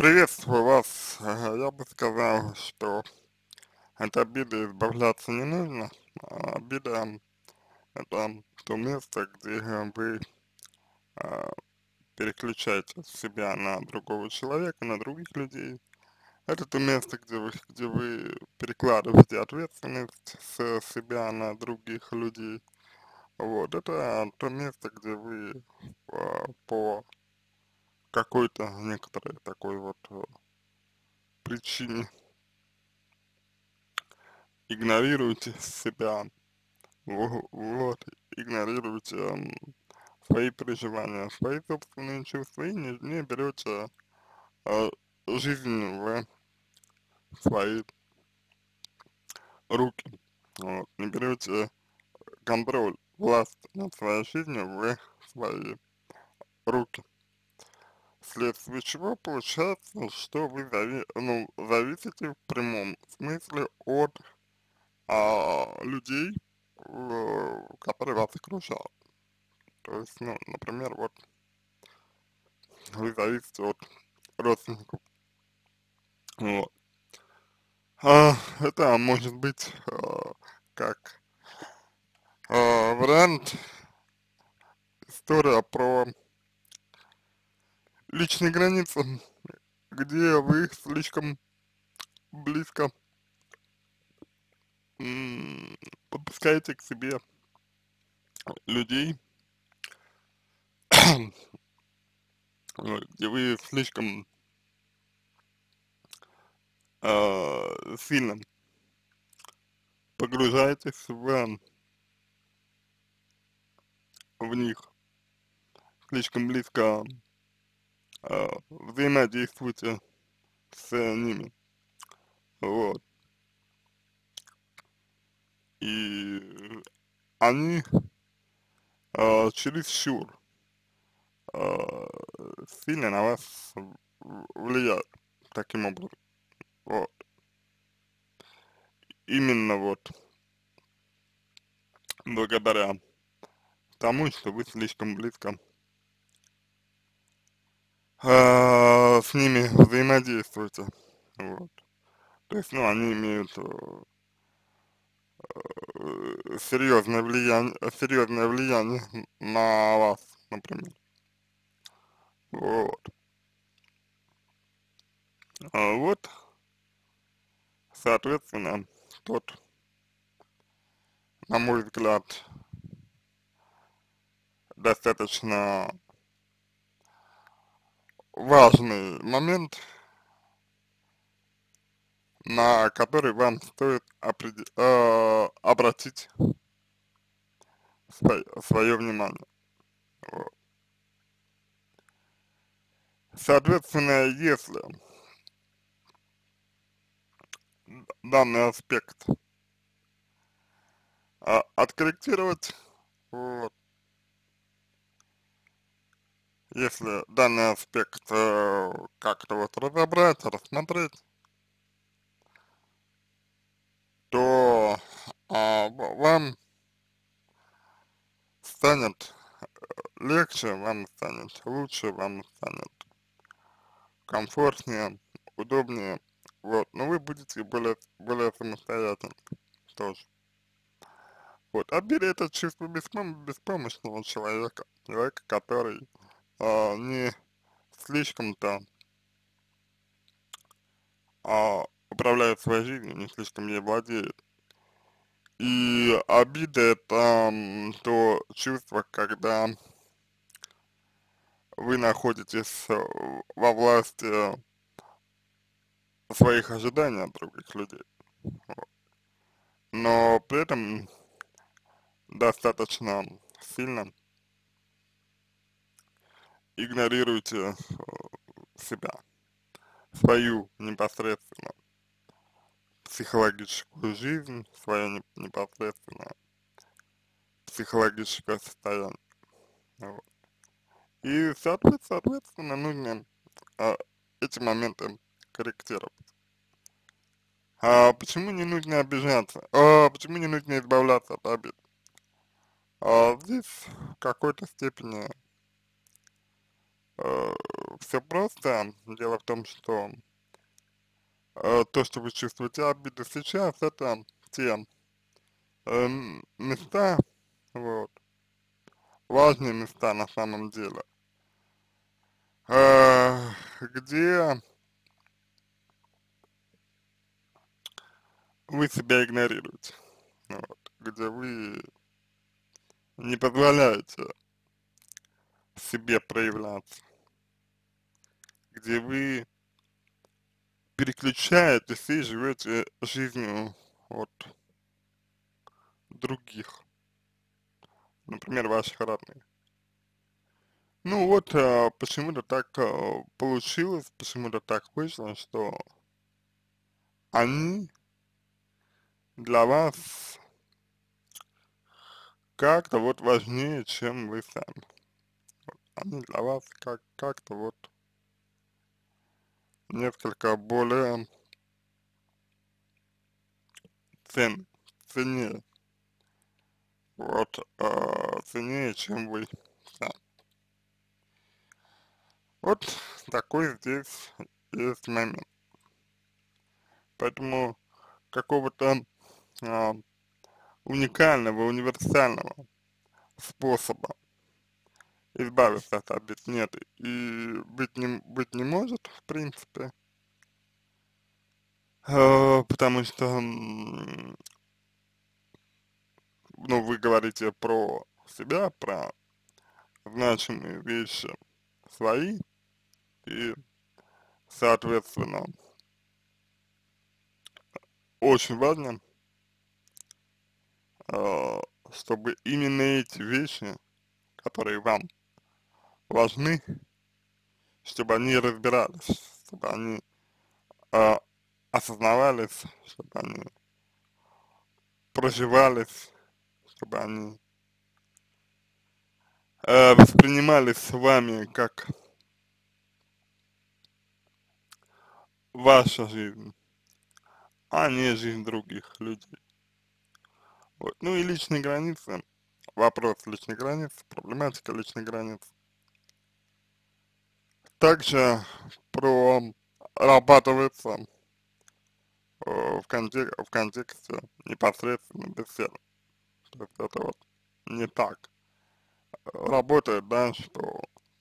Приветствую вас. Я бы сказал, что от обиды избавляться не нужно. Обида — это то место, где вы а, переключаете себя на другого человека, на других людей. Это то место, где вы перекладываете ответственность с себя на других людей. Вот, это то место, где вы по какой-то некоторой такой вот причине игнорируете себя. Вот, игнорируете свои переживания, свои собственные чувства и не берете а, жизнь в свои руки. Вот, не берете контроль, власть над своей жизнью в свои руки. Вследствие чего получается, что вы зависите в прямом смысле от людей, которые вас окружают. То есть, ну, например, вот вы зависите от родственников. Вот. Это может быть как вариант история про личные границы, где вы слишком близко м, подпускаете к себе людей, вот, где вы слишком сильно погружаетесь в них, слишком близко взаимодействуете с ними. Вот. И они чересчур а, сильно на вас влияют таким образом. Вот. Именно вот благодаря тому, что вы слишком близко с ними взаимодействуете. Вот. То есть, ну, они имеют серьезное влияние на вас, например. Вот. Вот, соответственно, тот, на мой взгляд, достаточно важный момент, на который вам стоит обратить свое внимание. Вот. Соответственно, если данный аспект откорректировать, вот, если данный аспект как-то вот разобрать, рассмотреть, то вам станет легче, вам станет лучше, вам станет комфортнее, удобнее, вот, но вы будете более самостоятельны тоже. Вот, обида — это чувство беспомощного человека, который не слишком-то управляет своей жизнью, не слишком ей владеет. И обида — это то чувство, когда вы находитесь во власти своих ожиданий от других людей, вот. Но при этом достаточно сильно игнорируете себя, свою непосредственно психологическую жизнь, свое непосредственное психологическое состояние. Вот. И соответственно нужно а, эти моменты корректировать. Почему не нужно обижаться? Почему не нужно избавляться от обид? Здесь в какой-то степени Все просто. Дело в том, что то, что вы чувствуете обиду сейчас, это те места, вот, важные места на самом деле, э, где вы себя игнорируете, вот, где вы не позволяете себе проявляться, где вы переключаетесь и живете жизнью от других, например, ваших родных. Ну вот, почему-то так получилось, почему-то так вышло, что они для вас как-то вот важнее, чем вы сами. Они для вас как-то вот несколько более цен, ценнее, вот, ценнее, чем вы сами. Вот такой здесь есть момент. Поэтому какого-то а, уникального, универсального способа избавиться от обид нет и быть не может, в принципе, потому что, ну, вы говорите про себя, про значимые вещи свои, и, соответственно, очень важно, э, чтобы именно эти вещи, которые вам важны, чтобы они разбирались, чтобы они э, осознавались, чтобы они проживались, чтобы они воспринимались вами как ваша жизнь, а не жизнь других людей. Вот. Ну и личные границы, вопрос личных границ, проблематика личных границ. Также прорабатывается в контексте непосредственно беседы. То есть это вот не так работает, да, что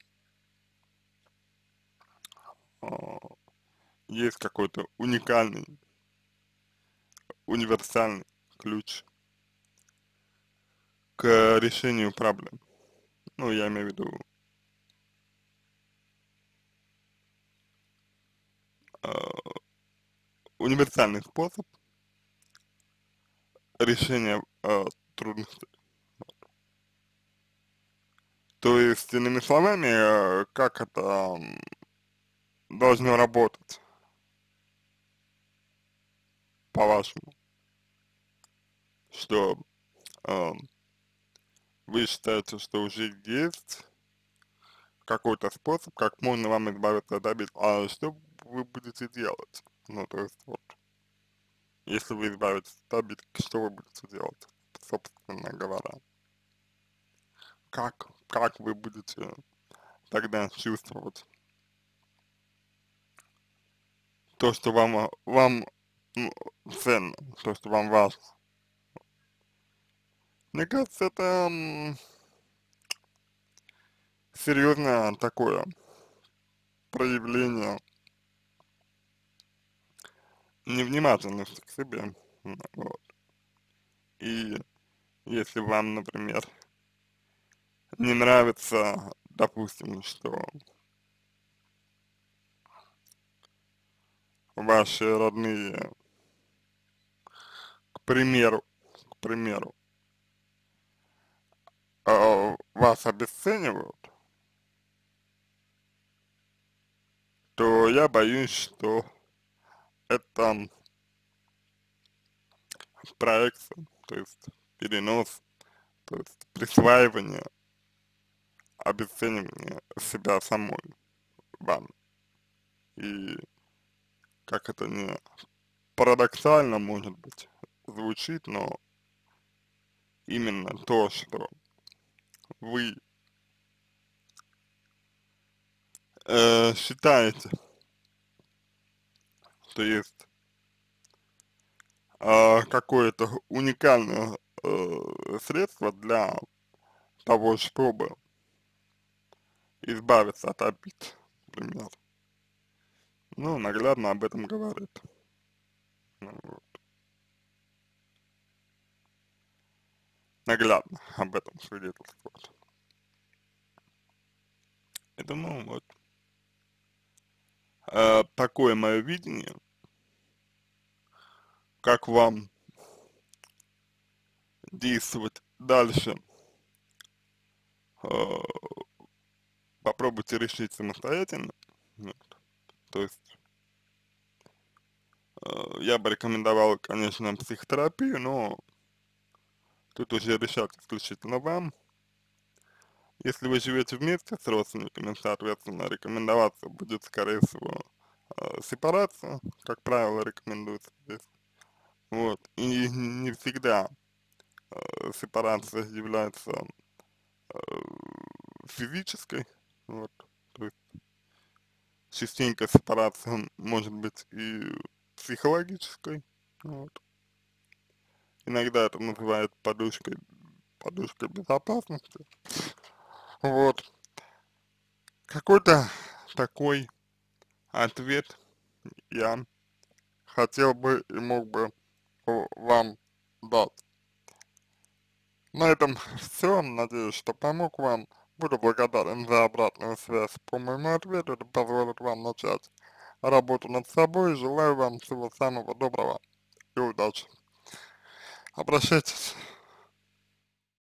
э, есть какой-то уникальный, универсальный ключ к решению проблем. Ну, я имею в виду э, универсальный способ решения трудностей. То есть, иными словами, как это должно работать, по-вашему, что э, вы считаете, что уже есть какой-то способ, как можно вам избавиться от обид, а что вы будете делать? Ну, то есть, вот, если вы избавитесь от обид, что вы будете делать, собственно говоря? Как вы будете тогда чувствовать то, что вам ну, ценно, то, что вам важно? Мне кажется, это серьезное такое проявление невнимательности к себе. Вот. И если вам, например, не нравится, допустим, что ваши родные, к примеру, вас обесценивают, то я боюсь, что это проекция, то есть перенос, то есть присваивание, обесценивание себя самой вам. И как это не парадоксально, может быть, звучит, но именно то, что вы считаете, что есть какое-то уникальное средство для того, чтобы избавиться от обид, например. Ну, наглядно об этом говорит. Ну, вот. Наглядно об этом свидетельствует. Это, ну, вот, такое мое видение, как вам действовать дальше, э, попробуйте решить самостоятельно. Вот. То есть, я бы рекомендовал, конечно, психотерапию, но тут уже решать исключительно вам. Если вы живете вместе с родственниками, соответственно, рекомендоваться будет, скорее всего, сепарация, как правило, рекомендуется здесь. Вот. И не всегда сепарация является э, физической, вот. То есть частенько сепарация может быть и психологической, вот. Иногда это называют подушкой безопасности, вот. Какой-то такой ответ я хотел бы и мог бы вам дать. На этом все. Надеюсь, что помог вам. Буду благодарен за обратную связь по моему ответу. Это позволит вам начать работу над собой. Желаю вам всего самого доброго и удачи. Обращайтесь.